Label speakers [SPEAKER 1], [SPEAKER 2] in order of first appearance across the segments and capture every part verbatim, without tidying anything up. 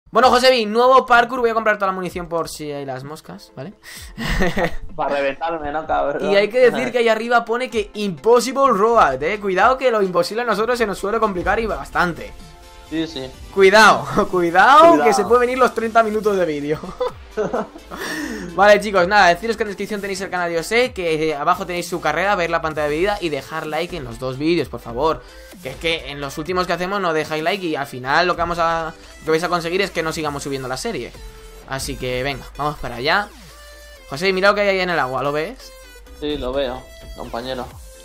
[SPEAKER 1] Bueno, Josebi, nuevo parkour. Voy a comprar toda la munición por si hay las moscas, ¿vale?
[SPEAKER 2] Para reventarme, ¿no, cabrón?
[SPEAKER 1] Y hay que decir que ahí arriba pone que Impossible Road, eh. Cuidado que lo imposible a nosotros se nos suele complicar y bastante.
[SPEAKER 2] Sí, sí.
[SPEAKER 1] Cuidado, cuidado,
[SPEAKER 2] Cuidado.
[SPEAKER 1] que se puede venir los treinta minutos de vídeo. Vale, chicos, nada, deciros que en la descripción tenéis el canal de Ose, que abajo tenéis su carrera, ver la pantalla de vida y dejar like en los dos vídeos, por favor. Que es que en los últimos que hacemos no dejáis like y al final lo que vamos a lo que vais a conseguir es que no sigamos subiendo la serie. Así que venga, vamos para allá. José, mira lo que hay ahí en el agua, ¿lo ves?
[SPEAKER 2] Sí, lo veo, compañero.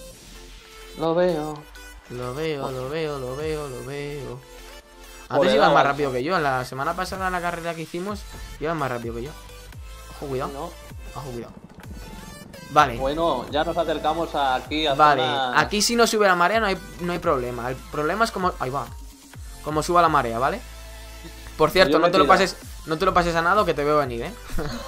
[SPEAKER 2] Lo veo.
[SPEAKER 1] Lo veo, lo veo, lo veo, lo veo.
[SPEAKER 2] Por
[SPEAKER 1] Antes
[SPEAKER 2] el
[SPEAKER 1] ibas
[SPEAKER 2] agua,
[SPEAKER 1] más rápido que yo. En la semana pasada, en la carrera que hicimos, ibas más rápido que yo. Ojo, cuidado.
[SPEAKER 2] No.
[SPEAKER 1] Ojo, cuidado. Vale.
[SPEAKER 2] Bueno, ya nos acercamos aquí a
[SPEAKER 1] Vale.
[SPEAKER 2] zonas...
[SPEAKER 1] Aquí si no sube la marea no hay, no hay problema. El problema es como... Ahí va. Como suba la marea, ¿vale? Por cierto,
[SPEAKER 2] Yo
[SPEAKER 1] no
[SPEAKER 2] me
[SPEAKER 1] te lo
[SPEAKER 2] tiro.
[SPEAKER 1] pases... No te lo pases a nado que te veo venir, ¿eh?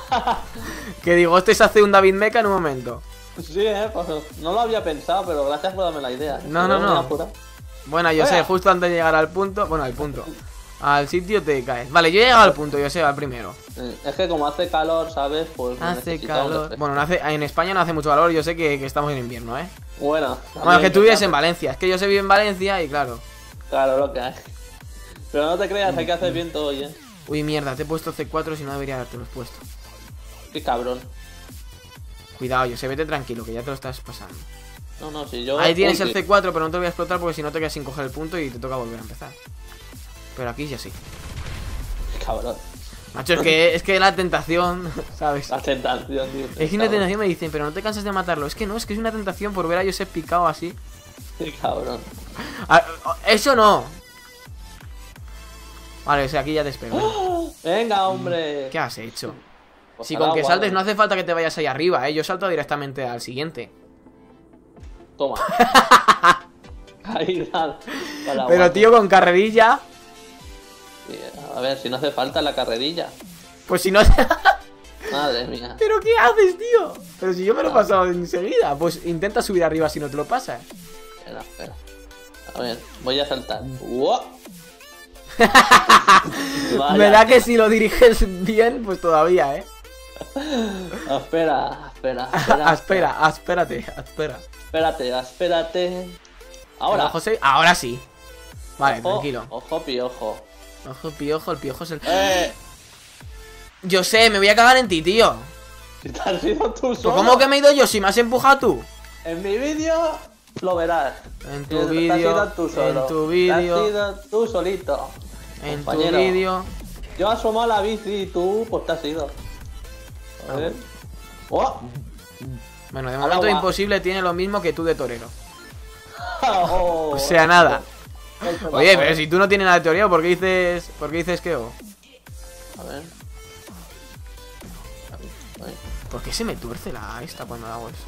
[SPEAKER 1] Que digo, este se hace un David Mecha en un momento.
[SPEAKER 2] Sí, eh, pues no lo había pensado, pero gracias por darme la idea.
[SPEAKER 1] No, no,
[SPEAKER 2] Me
[SPEAKER 1] no.
[SPEAKER 2] apura.
[SPEAKER 1] Bueno, yo sé,
[SPEAKER 2] Oiga.
[SPEAKER 1] justo antes de llegar al punto... Bueno, al punto. Al sitio te caes. Vale, yo he llegado al punto, yo sé, al primero.
[SPEAKER 2] Eh, Es que como hace calor, ¿sabes? Pues
[SPEAKER 1] Hace
[SPEAKER 2] necesitamos
[SPEAKER 1] calor.
[SPEAKER 2] refresco.
[SPEAKER 1] Bueno, no hace, en España no hace mucho calor, yo sé que, que estamos en invierno, ¿eh?
[SPEAKER 2] Bueno.
[SPEAKER 1] Bueno, es que tú
[SPEAKER 2] también,
[SPEAKER 1] vives en Valencia, es que yo sé vivo en Valencia y claro.
[SPEAKER 2] Claro, lo que hay. Pero no te creas, hay que hacer viento hoy, eh.
[SPEAKER 1] Uy, mierda, te he puesto C cuatro si no debería haberte los puesto.
[SPEAKER 2] Qué cabrón.
[SPEAKER 1] Cuidado, yo sé, vete tranquilo, que ya te lo estás pasando.
[SPEAKER 2] No, no, si yo...
[SPEAKER 1] Ahí tienes
[SPEAKER 2] Uy,
[SPEAKER 1] el C cuatro, pero no te lo voy a explotar porque si no te quedas sin coger el punto y te toca volver a empezar. Pero aquí ya sí.
[SPEAKER 2] qué cabrón.
[SPEAKER 1] Macho, es que, es que la tentación, ¿sabes?
[SPEAKER 2] La tentación, tío.
[SPEAKER 1] Es que una
[SPEAKER 2] cabrón.
[SPEAKER 1] tentación me dicen, pero no te cansas de matarlo. Es que no, es que es una tentación por ver a Josep picado así.
[SPEAKER 2] Qué cabrón.
[SPEAKER 1] Ah, eso no. Vale, o sea, aquí ya te espero. ¿eh?
[SPEAKER 2] Venga, hombre.
[SPEAKER 1] ¿Qué has hecho?
[SPEAKER 2] Pues
[SPEAKER 1] Si
[SPEAKER 2] al
[SPEAKER 1] con que
[SPEAKER 2] agua,
[SPEAKER 1] saltes
[SPEAKER 2] ¿no?
[SPEAKER 1] no hace falta que te vayas ahí arriba, ¿eh? Yo salto directamente al siguiente.
[SPEAKER 2] Toma. Ahí, dale. Para el
[SPEAKER 1] Pero
[SPEAKER 2] agua.
[SPEAKER 1] tío, con carrerilla,
[SPEAKER 2] Sí, a ver, si no hace falta la carrerilla.
[SPEAKER 1] pues si no...
[SPEAKER 2] Madre mía.
[SPEAKER 1] ¿Pero qué haces, tío? Pero si yo me lo he pasado enseguida. Pues intenta subir arriba si no te lo pasas.
[SPEAKER 2] Espera, espera. A ver, voy a saltar. ¡Wow! Vaya.
[SPEAKER 1] Me da que si lo diriges bien, pues todavía, ¿eh?
[SPEAKER 2] Espera, espera,
[SPEAKER 1] Ah,
[SPEAKER 2] espera.
[SPEAKER 1] espera, ah, espérate, espera.
[SPEAKER 2] Espérate, espérate. Ahora.
[SPEAKER 1] Hola, José. Ahora sí. Vale,
[SPEAKER 2] Ojo,
[SPEAKER 1] tranquilo.
[SPEAKER 2] Ojo, piojo.
[SPEAKER 1] Ojo, piojo, el piojo es el...
[SPEAKER 2] Eh,
[SPEAKER 1] Yo sé, me voy a cagar en ti, tío.
[SPEAKER 2] si te has ido tú
[SPEAKER 1] ¿Pues
[SPEAKER 2] solo.
[SPEAKER 1] ¿Cómo que me he ido yo si me has empujado tú?
[SPEAKER 2] En mi vídeo lo verás.
[SPEAKER 1] En
[SPEAKER 2] Que
[SPEAKER 1] tu
[SPEAKER 2] te has
[SPEAKER 1] vídeo,
[SPEAKER 2] ido tú solo.
[SPEAKER 1] en tu
[SPEAKER 2] Te
[SPEAKER 1] vídeo,
[SPEAKER 2] has ido tú solito.
[SPEAKER 1] en tu
[SPEAKER 2] compañero.
[SPEAKER 1] vídeo.
[SPEAKER 2] Yo asomo a la bici y tú, pues te has ido. A ver. ¡Oh!
[SPEAKER 1] Bueno, de
[SPEAKER 2] Al
[SPEAKER 1] momento
[SPEAKER 2] agua.
[SPEAKER 1] Imposible tiene lo mismo que tú de torero.
[SPEAKER 2] Oh.
[SPEAKER 1] O sea, nada.
[SPEAKER 2] Ay, se
[SPEAKER 1] Oye,
[SPEAKER 2] bajó,
[SPEAKER 1] pero
[SPEAKER 2] eh.
[SPEAKER 1] si tú no tienes nada de teoría, ¿por qué dices, ¿por qué dices que o?
[SPEAKER 2] A ver. Ay.
[SPEAKER 1] ¿Por qué se me tuerce la esta cuando hago eso?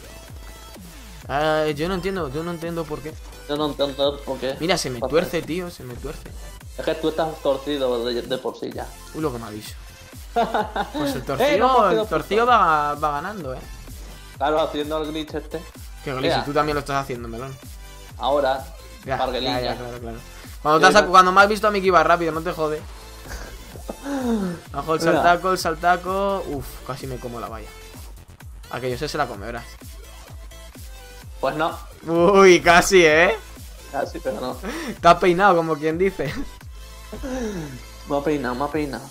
[SPEAKER 1] Ah, yo no entiendo, yo no entiendo por qué.
[SPEAKER 2] Yo no entiendo por qué.
[SPEAKER 1] Mira, se me tuerce, tío, se me tuerce.
[SPEAKER 2] Es que tú estás torcido de, de por sí ya.
[SPEAKER 1] Uy, lo que me ha dicho. Pues el
[SPEAKER 2] Eh, no
[SPEAKER 1] torcido,
[SPEAKER 2] has cogido
[SPEAKER 1] el torcido va, va ganando, eh.
[SPEAKER 2] Claro, haciendo el glitch este.
[SPEAKER 1] Que glitch,
[SPEAKER 2] Mira.
[SPEAKER 1] y tú también lo estás haciendo, melón.
[SPEAKER 2] Ahora.
[SPEAKER 1] Ya,
[SPEAKER 2] Parguelilla.
[SPEAKER 1] ya, ya, claro, claro. Cuando, te has, cuando me has visto a mí que iba rápido, no te jode. Bajo el
[SPEAKER 2] Mira.
[SPEAKER 1] saltaco, el saltaco. Uf, casi me como la valla. A que yo sé se la come, verás.
[SPEAKER 2] Pues no.
[SPEAKER 1] Uy, casi, eh.
[SPEAKER 2] Casi, pero no.
[SPEAKER 1] Te has peinado, como quien dice.
[SPEAKER 2] Me ha peinado, me ha peinado.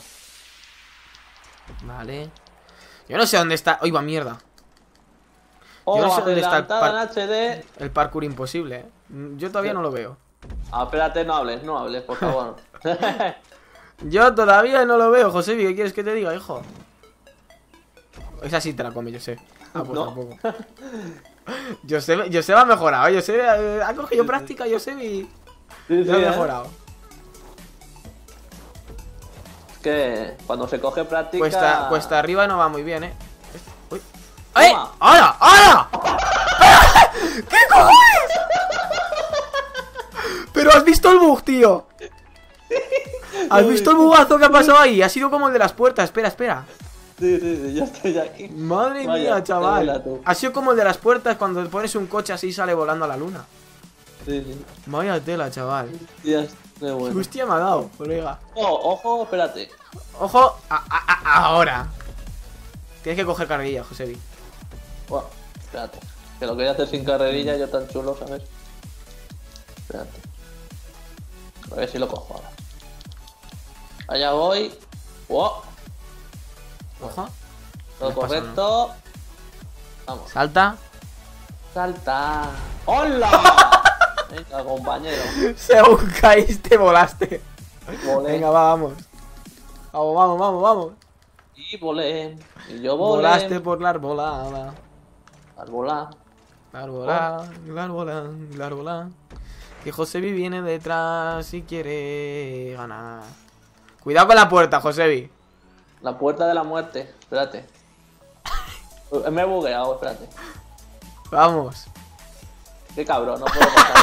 [SPEAKER 1] Vale. Yo no sé dónde está. Uy, va mierda.
[SPEAKER 2] Oh,
[SPEAKER 1] Yo no sé dónde está el
[SPEAKER 2] adelantada
[SPEAKER 1] par-
[SPEAKER 2] en H D.
[SPEAKER 1] El parkour imposible, eh. Yo todavía no lo veo.
[SPEAKER 2] Ah, espérate, no hables, no hables, por favor.
[SPEAKER 1] Yo todavía no lo veo, José. ¿Qué quieres que te diga, hijo? Esa sí te la come, yo sé. Ah, pues
[SPEAKER 2] No.
[SPEAKER 1] tampoco. Yo sé, yo sé va mejorado. Yo sé, eh, ha cogido práctica, yo sé y
[SPEAKER 2] Sí,
[SPEAKER 1] ya ha
[SPEAKER 2] sí, ¿eh?
[SPEAKER 1] mejorado.
[SPEAKER 2] Es que cuando se coge práctica.
[SPEAKER 1] Cuesta, cuesta arriba no va muy bien, eh. Uy. ¡Eh!
[SPEAKER 2] Toma.
[SPEAKER 1] ¡Hala! ¡Hala! ¿Qué cojones? Pero has visto el bug, tío. ¿Has visto el bugazo que ha pasado ahí? Ha sido como el de las puertas. Espera, espera.
[SPEAKER 2] Sí, sí, sí, yo estoy aquí.
[SPEAKER 1] Madre
[SPEAKER 2] Vaya,
[SPEAKER 1] mía, chaval.
[SPEAKER 2] revela tú.
[SPEAKER 1] Ha sido como el de las puertas cuando pones un coche así y sale volando a la luna.
[SPEAKER 2] Sí, sí.
[SPEAKER 1] Vaya tela, chaval.
[SPEAKER 2] Dios. Qué bueno.
[SPEAKER 1] Hostia, me ha dado, colega.
[SPEAKER 2] Oh, ojo, espérate.
[SPEAKER 1] Ojo, a, a, a, ahora. Tienes que coger carrerilla, Josebi.
[SPEAKER 2] Buah, espérate. Que lo quería hacer sin carrerilla, yo tan chulo, ¿sabes? Espérate. A ver si lo cojo ahora. Allá voy. Wow.
[SPEAKER 1] Ojo.
[SPEAKER 2] Todo
[SPEAKER 1] No pasa
[SPEAKER 2] correcto. Vamos.
[SPEAKER 1] Salta.
[SPEAKER 2] Salta. ¡Hola! Venga, compañero.
[SPEAKER 1] Según caíste, volaste.
[SPEAKER 2] Volé.
[SPEAKER 1] Venga, va, vamos. Vamos, vamos, vamos, vamos.
[SPEAKER 2] Y volé. Y yo volé.
[SPEAKER 1] Volaste por la arbolada.
[SPEAKER 2] Al volar.
[SPEAKER 1] La arbolada, la arbolada, la arbolada. Que Josebi viene detrás y quiere ganar. Cuidado con la puerta, Josebi.
[SPEAKER 2] La puerta de la muerte. Espérate. Me he bugueado, espérate.
[SPEAKER 1] Vamos.
[SPEAKER 2] Qué cabrón, no puedo pasar.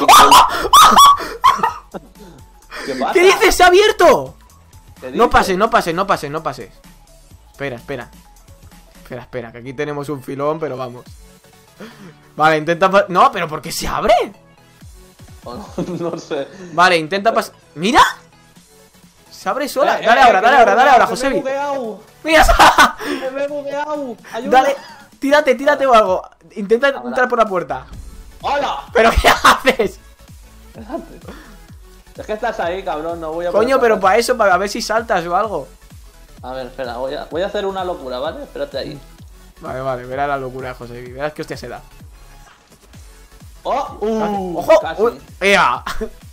[SPEAKER 2] ¿Qué pasa?
[SPEAKER 1] ¿Qué dices? ¡Se ha abierto!
[SPEAKER 2] ¿Qué
[SPEAKER 1] No
[SPEAKER 2] dices?
[SPEAKER 1] pases, no pases, no pases, no pases. Espera, espera. Espera, espera, que aquí tenemos un filón, pero vamos. Vale, intenta pasar. No, pero ¿por qué se abre?
[SPEAKER 2] Oh, no, no sé.
[SPEAKER 1] Vale, intenta pasar. ¡Mira! Se abre sola.
[SPEAKER 2] Eh,
[SPEAKER 1] Dale
[SPEAKER 2] eh,
[SPEAKER 1] ahora,
[SPEAKER 2] que
[SPEAKER 1] dale
[SPEAKER 2] me he
[SPEAKER 1] ahora, dale ahora,
[SPEAKER 2] bugueado, que
[SPEAKER 1] Josebi.
[SPEAKER 2] Me he bugueado.
[SPEAKER 1] ¡Mira!
[SPEAKER 2] Que me he bugueado. Ayuda.
[SPEAKER 1] Dale, tírate, tírate o algo. Intenta entrar por la puerta.
[SPEAKER 2] ¡Hola!
[SPEAKER 1] ¿Pero qué haces?
[SPEAKER 2] Espérate. Es que estás ahí, cabrón, no voy a...
[SPEAKER 1] Coño,
[SPEAKER 2] poder
[SPEAKER 1] pero
[SPEAKER 2] pasar.
[SPEAKER 1] para eso, para ver si saltas o algo.
[SPEAKER 2] A ver, espera, voy a, voy a hacer una locura, ¿vale? Espérate ahí.
[SPEAKER 1] Vale, vale, verás la locura de Josebi. Verás que hostia se da.
[SPEAKER 2] ¡Oh! Uh,
[SPEAKER 1] ¡Ojo!
[SPEAKER 2] casi.
[SPEAKER 1] Uy, ¡ea!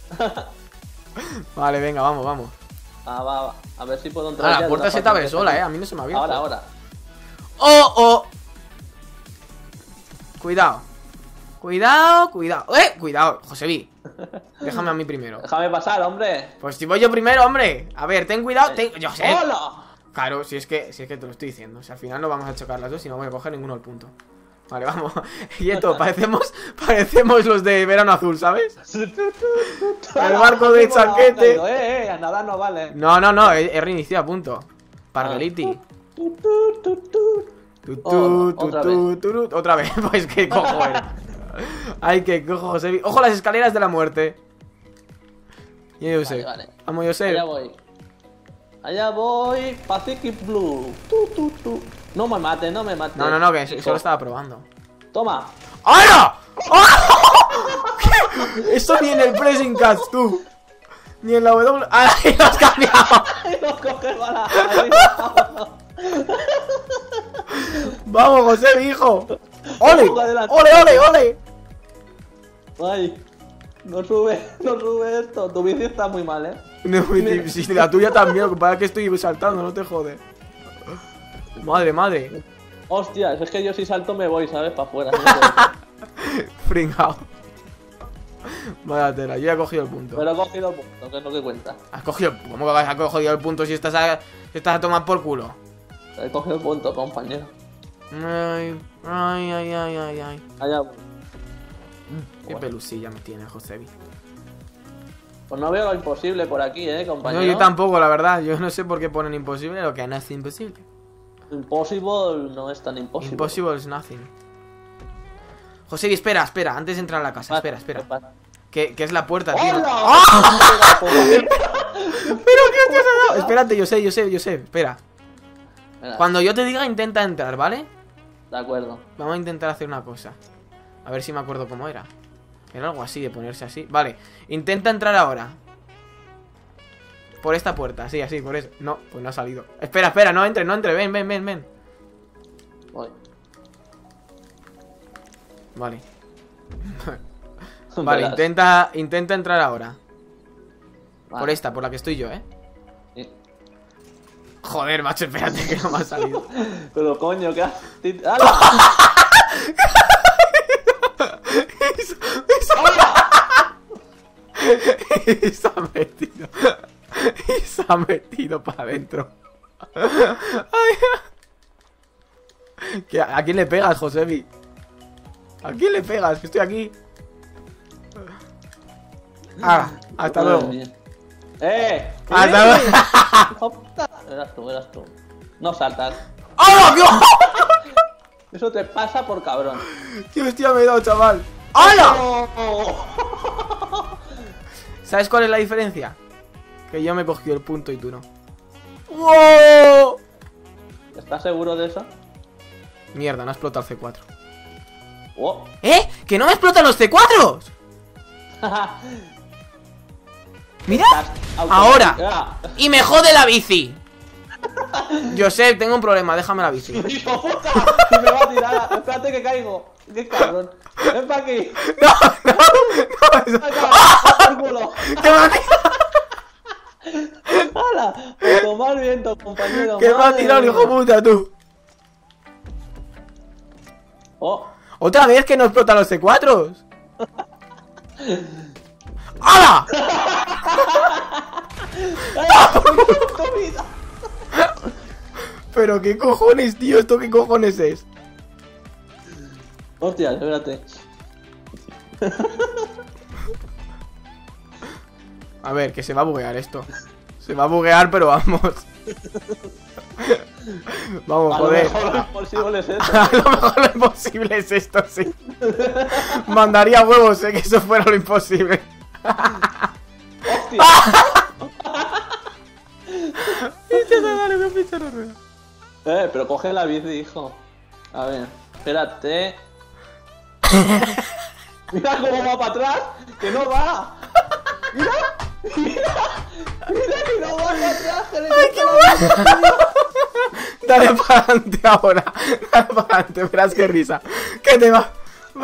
[SPEAKER 1] Vale, venga, vamos, vamos.
[SPEAKER 2] Ah, va, va. A ver si puedo entrar
[SPEAKER 1] Ah,
[SPEAKER 2] ya
[SPEAKER 1] la
[SPEAKER 2] de
[SPEAKER 1] puerta
[SPEAKER 2] una
[SPEAKER 1] se te
[SPEAKER 2] parte
[SPEAKER 1] abre
[SPEAKER 2] que
[SPEAKER 1] sola,
[SPEAKER 2] está
[SPEAKER 1] eh. A
[SPEAKER 2] aquí.
[SPEAKER 1] mí no se me ha abierto.
[SPEAKER 2] Ahora, ahora.
[SPEAKER 1] ¡Oh, oh! Cuidado. Cuidado, cuidado. ¡Eh! Cuidado, Josebi. Déjame a mí primero.
[SPEAKER 2] Déjame pasar, hombre.
[SPEAKER 1] Pues si voy yo primero, hombre. A ver, ten cuidado. Ten... Yo sé.
[SPEAKER 2] ¡Hola!
[SPEAKER 1] Claro, si es que si es que te lo estoy diciendo. Si al final no vamos a chocar las dos y no voy a coger ninguno al punto. Vale, vamos. Y esto, parecemos, parecemos los de Verano Azul, ¿sabes? El barco de Chanquete.
[SPEAKER 2] Eh, eh, a nadar no vale.
[SPEAKER 1] No, no, no, he, he reiniciado, punto. Pargeliti.
[SPEAKER 2] Tu, tu, tu, tu.
[SPEAKER 1] Tu, tu,
[SPEAKER 2] Oh,
[SPEAKER 1] tu,
[SPEAKER 2] otra
[SPEAKER 1] tu, tu, tu. Otra vez, pues que cojo, eh. Ay, que cojo, Josebi. Ojo las escaleras de la muerte. Y yo sé.
[SPEAKER 2] Vale, vale.
[SPEAKER 1] Vamos, yo sé.
[SPEAKER 2] Allá voy. Allá voy. Pacific Blue. Tu, tu, tu. No me mates, no me mates.
[SPEAKER 1] No, no, no, que
[SPEAKER 2] hijo.
[SPEAKER 1] solo estaba probando.
[SPEAKER 2] Toma.
[SPEAKER 1] ¡Ahora! ¿Qué? Eso ni en el pressing catch, tú. Ni en la W. ¡Ah, ahí lo has cambiado!
[SPEAKER 2] No coges bala. Arriba.
[SPEAKER 1] Vamos, José, hijo. ¡Ole!
[SPEAKER 2] Adelante.
[SPEAKER 1] ¡Ole, ole, ole!
[SPEAKER 2] Ay. No sube, no sube esto. Tu bici está muy mal, eh.
[SPEAKER 1] No, mi- si la tuya también, lo que pasa es que estoy saltando, no te jode. Madre, madre.
[SPEAKER 2] Hostia, es que yo si salto me voy, ¿sabes? Para afuera.
[SPEAKER 1] Fringao. Vaya tela, yo ya he cogido el punto.
[SPEAKER 2] Pero he cogido punto, que es lo que cuenta.
[SPEAKER 1] ¿Has cogido? ¿Cómo que has cogido el punto si estás a, si estás a tomar por culo?
[SPEAKER 2] He cogido punto, compañero.
[SPEAKER 1] Ay, ay, ay, ay, ay, ay.
[SPEAKER 2] Allá voy.
[SPEAKER 1] Qué pelusilla me tiene, Josebi.
[SPEAKER 2] Pues no veo lo imposible por aquí, eh,
[SPEAKER 1] No,
[SPEAKER 2] compañero.
[SPEAKER 1] yo tampoco, la verdad. Yo no sé por qué ponen imposible lo que no es imposible.
[SPEAKER 2] Impossible no es tan imposible.
[SPEAKER 1] Impossible is nothing. Josebi, espera, espera, antes de entrar a la casa,
[SPEAKER 2] Pasa,
[SPEAKER 1] espera, espera.
[SPEAKER 2] ¿qué pasa?
[SPEAKER 1] Que, que es la puerta, tío.
[SPEAKER 2] ¡Hola!
[SPEAKER 1] ¡Ah!
[SPEAKER 2] ¡Oh!
[SPEAKER 1] ¡Pero qué hostias ha dado! Espérate, yo sé, yo sé, yo sé, espera.
[SPEAKER 2] Venga,
[SPEAKER 1] Cuando yo te diga, intenta entrar, ¿vale?
[SPEAKER 2] de acuerdo.
[SPEAKER 1] Vamos a intentar hacer una cosa. A ver si me acuerdo cómo era. Era algo así, de ponerse así. Vale, intenta entrar ahora. Por esta puerta, así, así, por eso. No, pues no ha salido. Espera, espera, no entre, no entre, ven, ven, ven, ven.
[SPEAKER 2] Voy.
[SPEAKER 1] Vale. Vale,
[SPEAKER 2] Verás.
[SPEAKER 1] intenta, intenta entrar ahora.
[SPEAKER 2] Vale.
[SPEAKER 1] Por esta, por la que estoy yo, ¿eh?
[SPEAKER 2] Sí.
[SPEAKER 1] Joder, macho, espérate que no me ha salido.
[SPEAKER 2] Pero coño, ¿qué haces? ¡Hala!
[SPEAKER 1] Y se ha metido. Y se ha metido para adentro. Ay. ¿Qué- ¿A quién le pegas, Josebi? ¿A quién le pegas? Que estoy aquí. Ah, hasta
[SPEAKER 2] Madre
[SPEAKER 1] luego.
[SPEAKER 2] mía. ¡Eh!
[SPEAKER 1] Hasta
[SPEAKER 2] ¡Eh!
[SPEAKER 1] luego.
[SPEAKER 2] Hijo puta. Verás tú, verás tú. No saltas.
[SPEAKER 1] ¡Oh, Dios!
[SPEAKER 2] Eso te pasa por cabrón.
[SPEAKER 1] ¡Qué hostia me he dado, chaval! ¡Hala!
[SPEAKER 2] ¡Oh!
[SPEAKER 1] ¿Sabes cuál es la diferencia? Que yo me he cogido el punto y tú no. ¡Wow!
[SPEAKER 2] ¿Estás seguro de eso?
[SPEAKER 1] Mierda, no ha explotado el C cuatro.
[SPEAKER 2] Oh.
[SPEAKER 1] ¿Eh? ¡Que no me explotan los C cuatro! ¡Mira! ¡Ahora! ¡Y me jode la bici! Josep, tengo un problema, déjame la bici.
[SPEAKER 2] ¡Hijo puta! Y me va a tirar. Espérate que caigo. ¡Qué cabrón! ¡Ven para aquí!
[SPEAKER 1] ¡No, no! ¡No! Eso...
[SPEAKER 2] ¡Ah!
[SPEAKER 1] ¡Que me ha tirado!
[SPEAKER 2] ¡Hala! ¡A tomar viento, compañero!
[SPEAKER 1] ¡Que me ha tirado, hijo puta, tú!
[SPEAKER 2] ¡Oh!
[SPEAKER 1] ¡Otra vez que no explotan los C cuatro! ¡Hala! Pero qué cojones, tío, ¿esto qué cojones es?
[SPEAKER 2] Hostia, espérate.
[SPEAKER 1] A ver, que se va a buguear esto. Se va a buguear, pero vamos. Vamos,
[SPEAKER 2] A
[SPEAKER 1] joder.
[SPEAKER 2] lo mejor lo imposible es esto.
[SPEAKER 1] A lo mejor lo imposible es esto, sí. Mandaría huevos, eh, que eso fuera lo imposible.
[SPEAKER 2] ¡Hostia!
[SPEAKER 1] Pincha la rueda, pincha la rueda.
[SPEAKER 2] Eh, pero coge la bici, hijo. A ver, espérate. Mira cómo va para atrás, que no va. Mira, mira, mira que no va para atrás. Que le
[SPEAKER 1] ¡Ay, qué bueno! Dale para adelante ahora. Dale para adelante, verás qué risa. ¿Qué te va?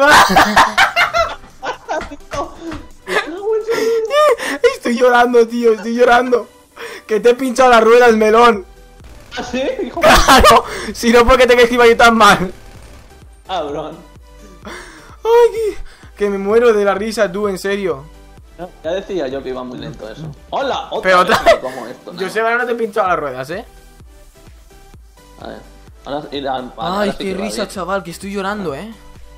[SPEAKER 1] Estoy llorando, tío, estoy llorando. Que te he pinchado las ruedas, melón.
[SPEAKER 2] ¿Ah, sí? Hijo.
[SPEAKER 1] Claro, si no, ¿por qué te crees que iba yo tan mal?
[SPEAKER 2] Cabrón.
[SPEAKER 1] Ay, que, que me muero de la risa, tú, en serio.
[SPEAKER 2] Ya decía yo que iba muy lento eso. ¡Hola! Otra
[SPEAKER 1] Pero otra
[SPEAKER 2] vez
[SPEAKER 1] vez.
[SPEAKER 2] como esto,
[SPEAKER 1] Yo sé, ahora no te he pinchado las ruedas, eh.
[SPEAKER 2] A ver. Ahora, y la- ahora
[SPEAKER 1] Ay,
[SPEAKER 2] sí
[SPEAKER 1] qué
[SPEAKER 2] que va
[SPEAKER 1] risa,
[SPEAKER 2] bien.
[SPEAKER 1] chaval, que estoy llorando, eh.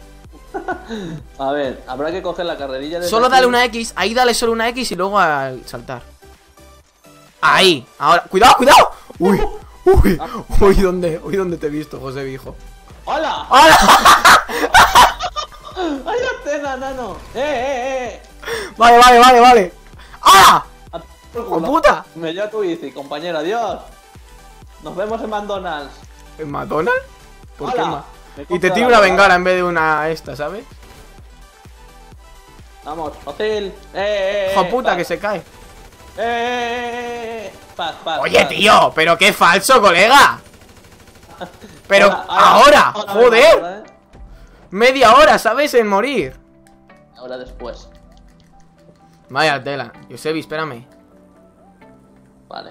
[SPEAKER 2] A ver, habrá que coger la carrerilla de.
[SPEAKER 1] Solo dale una X, ahí dale solo una X y luego al saltar. Ahí, ahora, cuidado, cuidado. Uy, uy, uy, ¿dónde? Uy, ¿dónde te he visto, José, hijo?
[SPEAKER 2] ¡Hola!
[SPEAKER 1] ¡Hola!
[SPEAKER 2] ¡Ay, antena, nano! ¡Eh, eh, eh!
[SPEAKER 1] Vale, vale, vale, vale. ¡Ah!
[SPEAKER 2] A por
[SPEAKER 1] ¡Oh,
[SPEAKER 2] culo.
[SPEAKER 1] puta!
[SPEAKER 2] Me lleva tu bici, compañero, adiós. Nos vemos en McDonald's.
[SPEAKER 1] ¿En McDonald's? ¿Por qué
[SPEAKER 2] Hola.
[SPEAKER 1] ma-
[SPEAKER 2] Me
[SPEAKER 1] Y te
[SPEAKER 2] compro
[SPEAKER 1] tiro
[SPEAKER 2] la
[SPEAKER 1] una
[SPEAKER 2] bengala.
[SPEAKER 1] bengala en vez de una esta, ¿sabes?
[SPEAKER 2] Vamos, fácil. ¡Eh, eh, eh!
[SPEAKER 1] ¡Hijo puta,
[SPEAKER 2] paz.
[SPEAKER 1] que se cae!
[SPEAKER 2] ¡Eh, eh, eh, eh! Paz, paz.
[SPEAKER 1] Oye,
[SPEAKER 2] paz.
[SPEAKER 1] tío, pero qué falso, colega. Pero
[SPEAKER 2] Ahora,
[SPEAKER 1] ahora,
[SPEAKER 2] ahora,
[SPEAKER 1] joder.
[SPEAKER 2] ahora, eh.
[SPEAKER 1] Media hora, ¿sabes? En morir.
[SPEAKER 2] Ahora después.
[SPEAKER 1] Vaya tela. Yosebi, espérame.
[SPEAKER 2] Vale.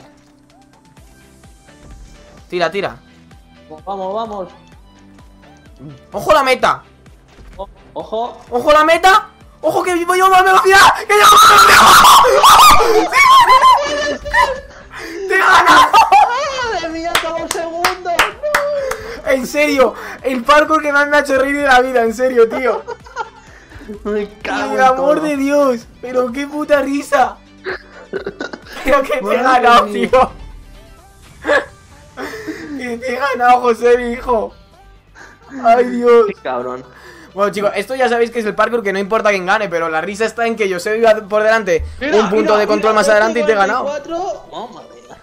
[SPEAKER 1] Tira, tira.
[SPEAKER 2] Vamos, vamos.
[SPEAKER 1] ¡Ojo la meta!
[SPEAKER 2] O- Ojo.
[SPEAKER 1] ¡Ojo la meta! ¡Ojo que voy a más velocidad! ¡Que llevo más velocidad! ¡Te he ganado!
[SPEAKER 2] ¡Madre mía, todo un segundo!
[SPEAKER 1] En serio, el parkour que más me ha hecho reír de la vida, en serio, tío.
[SPEAKER 2] Me
[SPEAKER 1] Por el amor de Dios, pero qué puta risa. Pero que te he
[SPEAKER 2] Madre
[SPEAKER 1] ganado,
[SPEAKER 2] mía.
[SPEAKER 1] tío. Que te he ganado, José, mi hijo. Ay, Dios.
[SPEAKER 2] Qué cabrón.
[SPEAKER 1] Bueno, chicos, esto ya sabéis que es el parkour, que no importa quién gane, pero la risa está en que José iba por delante
[SPEAKER 2] Mira,
[SPEAKER 1] un punto
[SPEAKER 2] mira,
[SPEAKER 1] de control
[SPEAKER 2] mira,
[SPEAKER 1] más adelante y te he ganado.
[SPEAKER 2] veinticuatro. Mamma mía.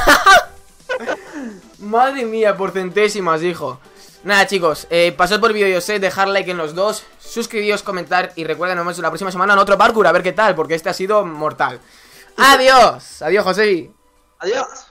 [SPEAKER 1] Madre mía, por centésimas, hijo. Nada, chicos, eh, pasad por el vídeo de José, dejar like en los dos, suscribíos, comentar y recuerden, nos vemos la próxima semana en otro parkour, a ver qué tal, porque este ha sido mortal. Adiós, adiós, José.
[SPEAKER 2] Adiós.